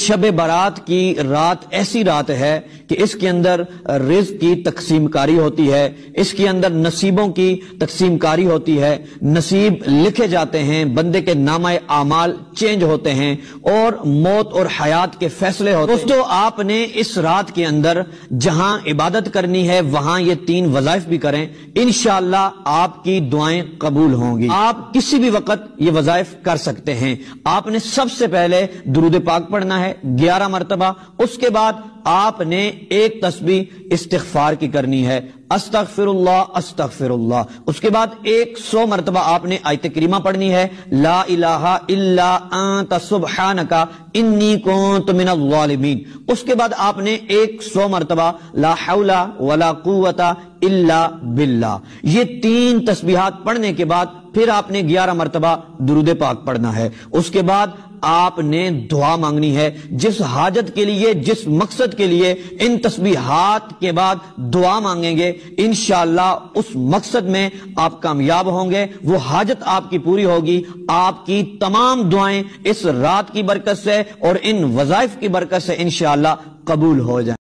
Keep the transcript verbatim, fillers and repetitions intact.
شب برات کی رات ایسی رات ہے کہ اس کے اندر رزق کی تقسیم کاری ہوتی ہے، اس کے اندر نصیبوں کی تقسیم کاری ہوتی ہے، نصیب لکھے جاتے ہیں، بندے کے نامہ اعمال چینج ہوتے ہیں اور موت اور حیات کے فیصلے ہوتے ہیں۔ دوستو، آپ نے اس رات کے اندر جہاں عبادت کرنی ہے وہاں یہ تین وظائف بھی کریں، انشاءاللہ آپ کی دعائیں قبول ہوں گی۔ آپ کسی بھی وقت یہ وظائف کر سکتے ہیں۔ آپ نے سب سے پہلے درود پاک پڑھنا ہے گیارہ مرتبہ، اس کے بعد آپ نے ایک تسبیح استغفار کی کرنی ہے، استغفر اللہ استغفر اللہ، اس کے بعد ایک سو مرتبہ آپ نے آیت کریمہ پڑھنی ہے، لا الہ الا انت سبحانک انی کنت من الظالمین، اس کے بعد آپ نے ایک سو مرتبہ لا حول ولا قوت الا باللہ۔ یہ تین تسبیحات پڑھنے کے بعد پھر آپ نے گیارہ مرتبہ درود پاک پڑھنا ہے، اس کے بعد آپ نے دعا مانگنی ہے۔ جس حاجت کے لیے، جس مقصد کے لیے ان تسبیحات کے بعد دعا مانگیں گے، انشاءاللہ اس مقصد میں آپ کامیاب ہوں گے، وہ حاجت آپ کی پوری ہوگی۔ آپ کی تمام دعائیں اس رات کی برکت سے اور ان وظائف کی برکت سے انشاءاللہ قبول ہو جائیں۔